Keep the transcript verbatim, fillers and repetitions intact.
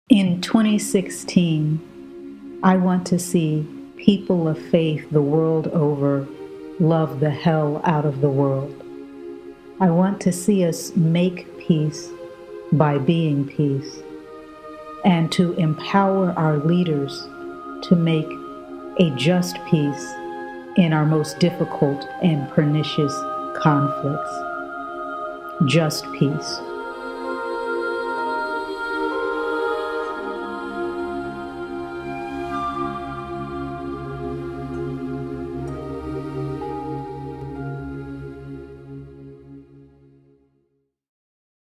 In twenty sixteen, I want to see people of faith the world over love the hell out of the world. I want to see us make peace by being peace, and to empower our leaders to make a just peace in our most difficult and pernicious conflicts. Just peace.